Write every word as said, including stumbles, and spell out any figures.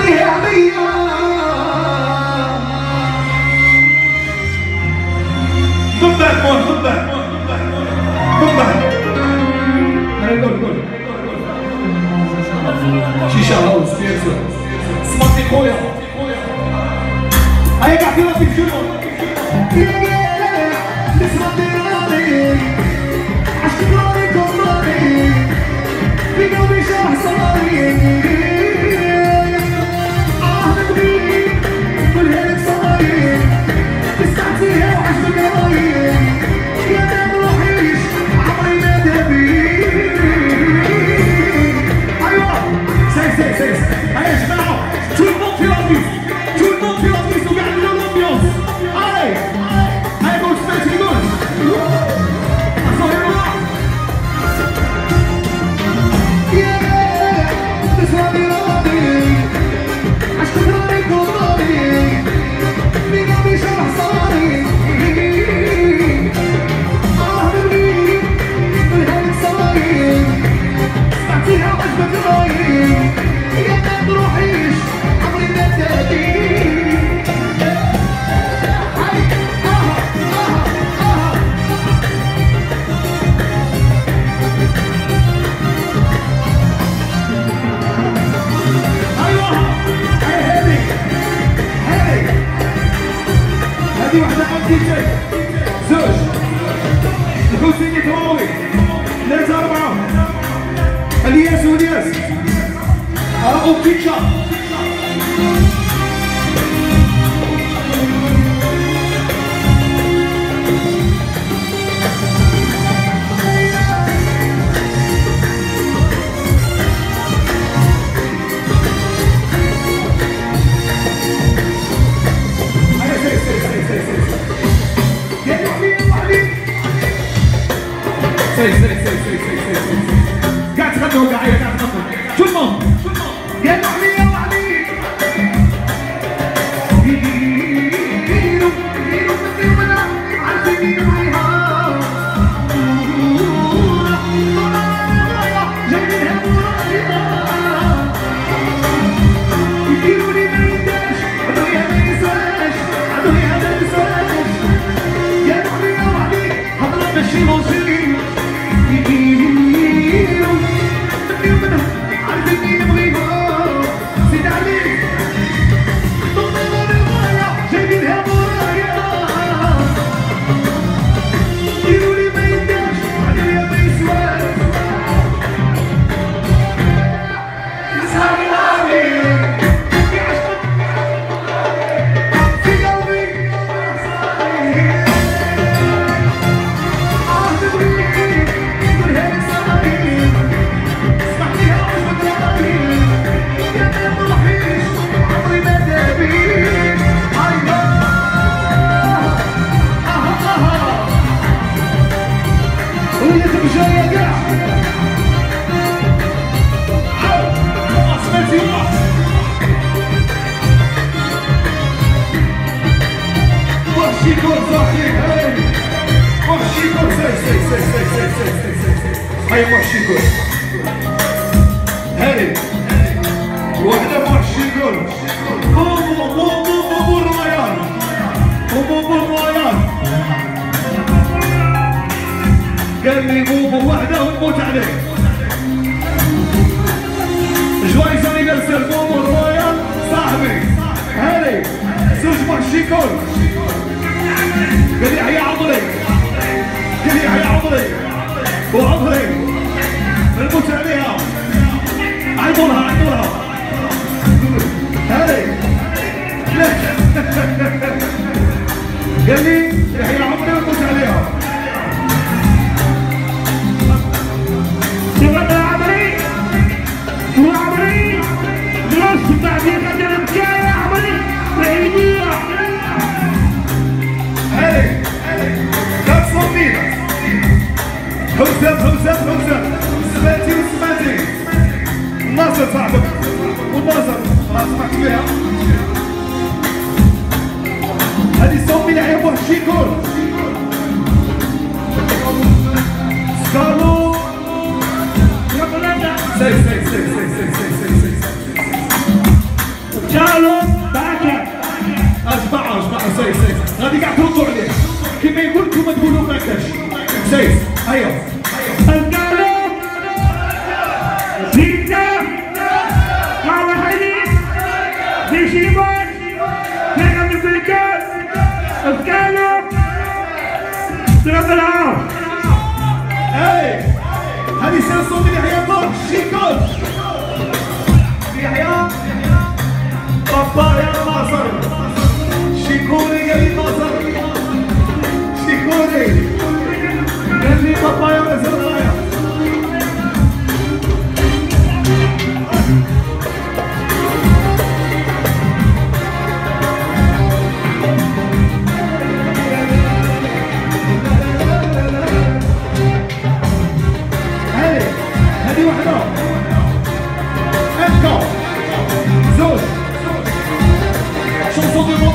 عطيه عليا ضبك مون ضبك ضبك هاي قول قول شيشة هاوس بيرسو سمعتي خويا هاي قاعد يلعب في شنو سمعتي راني عشت راني كمراني في قلبي شرح صاري زوج الحسيني تراوي ثلاثة أربعة الياس والياس أراقو كيتشا سي سي سي سي سي سي قاعد تخدموا قاعد قاعد تخدموا شو المهم يلا علي يلا علي هاي مارشيكول هاي وحدة مارشيكول بوبو بوبو بوبو الريان بوبو بوبو الريان قال لي بوبو وحدة ونموت عليه جوايز انيفرسير بوبو الريان صاحبي هاي زوج مارشيكول قال لي حيا عضلي قال لي حيا عضلي وعضلي نموت عليها عيطولها عيطولها هذي قال لي يحيى عمري ونموت عليها سيبنا عمري وعمري نص بعدين قدر مكاية عمري بعيدية هذي لا تصميم حسام حسام حسام سمعتي وسمعتي ناصر صاحبك والناصر خلاص سمعت بها هذه صومي اللي حيبوه الشيكور سكالو سي سي سي سي سي سي سي سي ايوه القالب زينتا قال حدي في شيبان نعم البلكان القالب ضرب العار. اي هذه سنة صوت يحيى طرش شيكوش يحيى بابا يا مصر شيكوني يا مصر شيكوني قال لي بابا يا مصر غاية هذه واحدة انكو زوج شو صوت